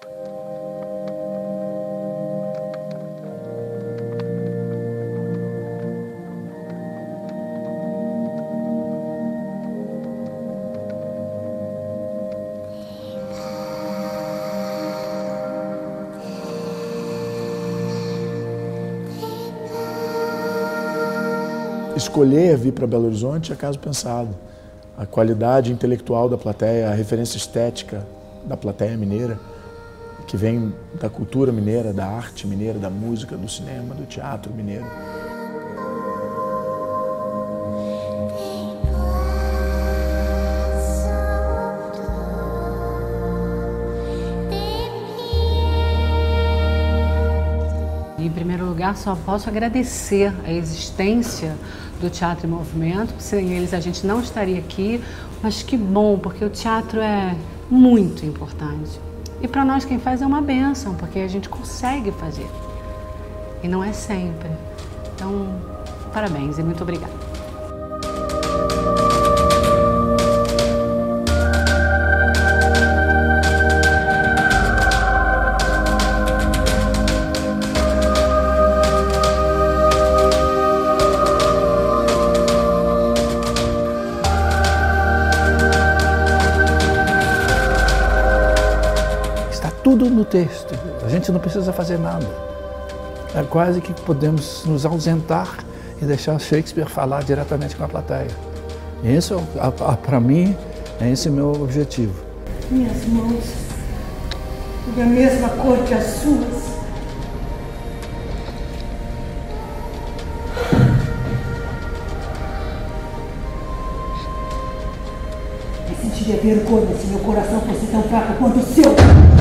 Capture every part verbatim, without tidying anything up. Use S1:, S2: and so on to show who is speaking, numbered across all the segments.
S1: Escolher vir para Belo Horizonte é caso pensado. A qualidade intelectual da plateia, a referência estética da plateia mineira, que vem da cultura mineira, da arte mineira, da música, do cinema, do teatro mineiro.
S2: Em primeiro lugar, só posso agradecer a existência do Teatro em Movimento. Sem eles a gente não estaria aqui, mas que bom, porque o teatro é muito importante. E para nós quem faz é uma bênção, porque a gente consegue fazer. E não é sempre. Então, parabéns e muito obrigada.
S3: Tudo no texto, a gente não precisa fazer nada. É quase que podemos nos ausentar e deixar Shakespeare falar diretamente com a plateia. Isso, para mim, é esse o meu objetivo.
S4: Minhas mãos, da mesma cor que as suas. Eu sentiria vergonha se meu coração fosse tão fraco quanto o seu.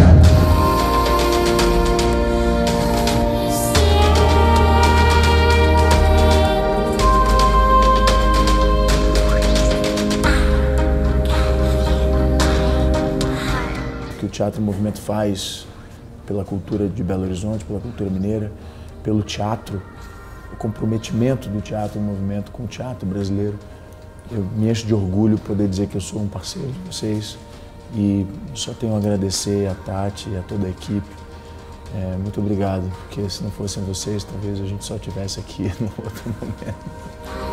S1: Que o Teatro em Movimento faz pela cultura de Belo Horizonte, pela cultura mineira, pelo teatro, o comprometimento do Teatro em Movimento com o teatro brasileiro. Eu me encho de orgulho poder dizer que eu sou um parceiro de vocês e só tenho a agradecer a Tati e a toda a equipe. É, muito obrigado, porque se não fossem vocês, talvez a gente só estivesse aqui no outro momento.